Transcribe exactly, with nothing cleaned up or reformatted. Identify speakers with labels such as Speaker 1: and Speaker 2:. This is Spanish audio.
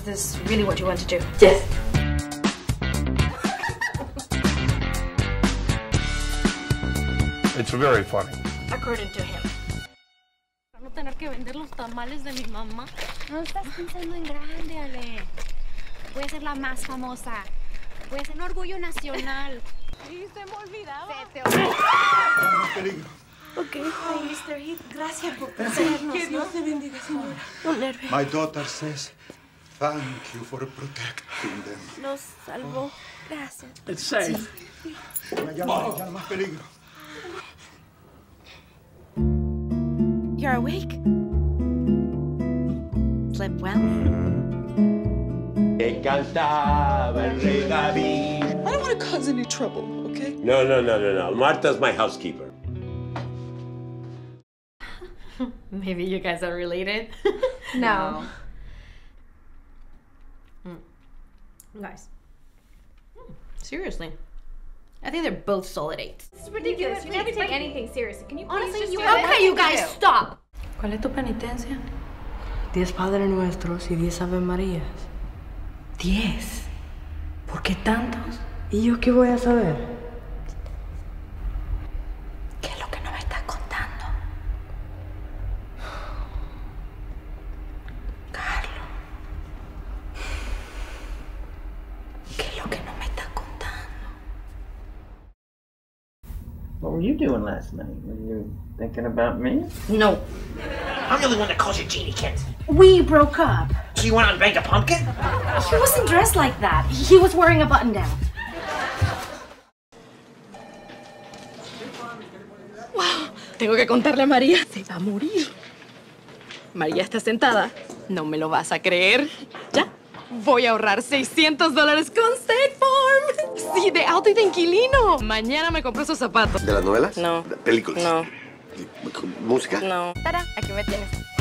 Speaker 1: this really what you want to do?
Speaker 2: Yes.
Speaker 3: It's very funny.
Speaker 1: According to him.
Speaker 4: No tener que vender los tamales de mi mamá.
Speaker 5: No estás pensando en grande, Ale. Voy a ser la más famosa. Voy a ser un orgullo nacional.
Speaker 4: Sí, se me olvidaba.
Speaker 5: Se te olvidaba.
Speaker 6: Peligro.
Speaker 1: Ok. Ay, mister Heath, gracias por protegernos.
Speaker 4: Que Dios te bendiga, señora.
Speaker 1: No nervios.
Speaker 6: My daughter says, thank you for protecting them.
Speaker 1: Nos salvó. Gracias.
Speaker 3: It's safe.
Speaker 6: Me llama, me llama peligro.
Speaker 1: You're awake? Slept well?
Speaker 7: Que cantaba el rey David.
Speaker 8: I don't want to cause any trouble, okay?
Speaker 7: No, no, no, no, no. Martha's my housekeeper.
Speaker 4: Maybe you guys are related.
Speaker 1: No.
Speaker 4: Guys. Hmm, seriously. I think they're both solid eights.
Speaker 5: This is ridiculous. You never take anything seriously. Can you please
Speaker 4: Honestly,
Speaker 5: just
Speaker 4: you
Speaker 5: do
Speaker 4: have-
Speaker 5: it?
Speaker 4: Okay, you guys, stop.
Speaker 2: ¿Cuál es tu penitencia? Diez Padres Nuestros y diez Ave Marías. Diez. ¿Por qué tantos? ¿Y yo qué voy a saber? ¿Qué es lo que no me estás contando? Carlos. ¿Qué es lo que no me estás contando?
Speaker 9: What were you doing last night? Were you thinking about me?
Speaker 2: No.
Speaker 10: I'm the only one that calls you Jeannie Kent.
Speaker 2: We broke up.
Speaker 10: So you went out and banked a pumpkin?
Speaker 2: He wasn't dressed like that. He was wearing a button down.
Speaker 4: Wow, tengo que contarle a María. Se va a morir. María está sentada. No me lo vas a creer. ¿Ya? Voy a ahorrar seiscientos dólares con State Farm. Sí, de auto y de inquilino. Mañana me compro esos zapatos.
Speaker 7: ¿De las novelas?
Speaker 4: No.
Speaker 7: ¿Películas?
Speaker 4: No.
Speaker 7: ¿Música?
Speaker 4: No.
Speaker 5: Tada, aquí me tienes.